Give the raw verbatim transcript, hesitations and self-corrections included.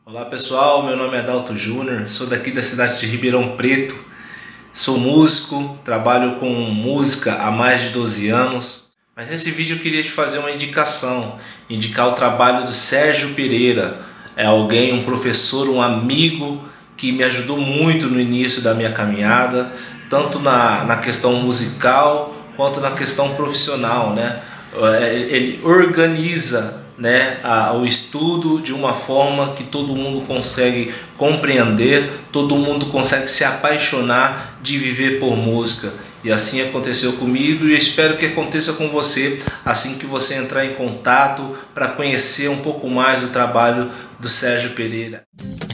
Olá pessoal, meu nome é Adalto Júnior, sou daqui da cidade de Ribeirão Preto, sou músico, trabalho com música há mais de doze anos. Mas nesse vídeo eu queria te fazer uma indicação, indicar o trabalho do Sérgio Pereira. É alguém, um professor, um amigo que me ajudou muito no início da minha caminhada, tanto na, na questão musical quanto na questão profissional, né? Ele organiza, né, a, o estudo de uma forma que todo mundo consegue compreender, todo mundo consegue se apaixonar de viver por música. E assim aconteceu comigo e eu espero que aconteça com você assim que você entrar em contato para conhecer um pouco mais do trabalho do Sérgio Pereira.